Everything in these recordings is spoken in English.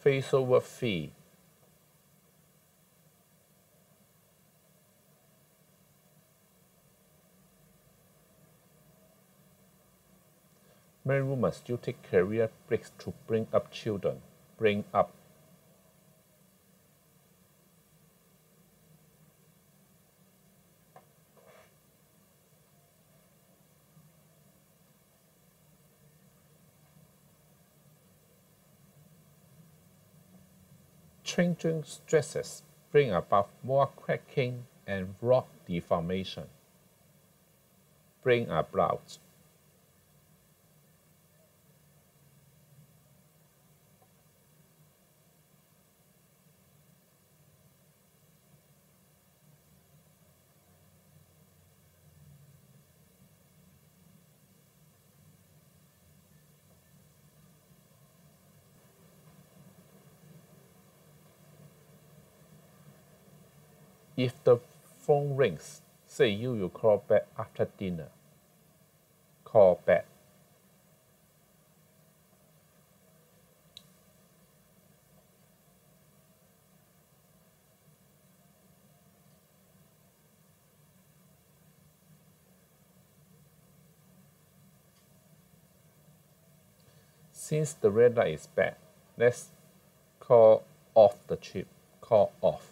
face-over fee. Many women still take career breaks to bring up children. Bring up. Changing stresses bring about more cracking and rock deformation. Bring about. If the phone rings, say you will call back after dinner. Call back. Since the red light is bad, let's call off the trip. Call off.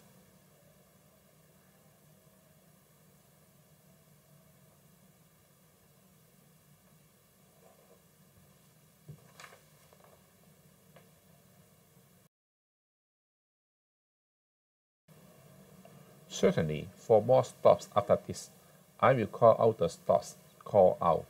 Certainly, for more stops after this, I will call out the stops. Call out.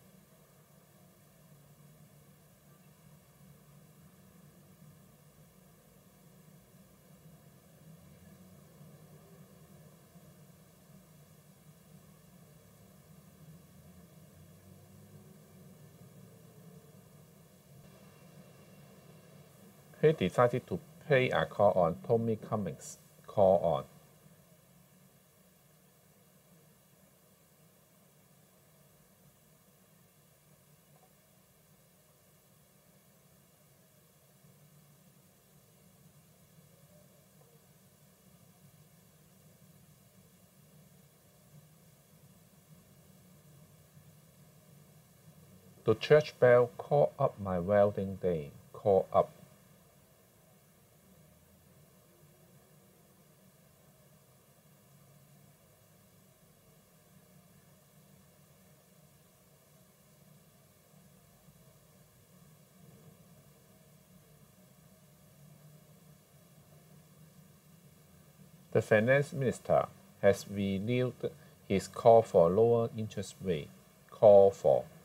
He decided to pay a call on Tommy Cummings. Call on. The church bell called up my wedding day. Call up. The finance minister has renewed his call for lower interest rate. Call for.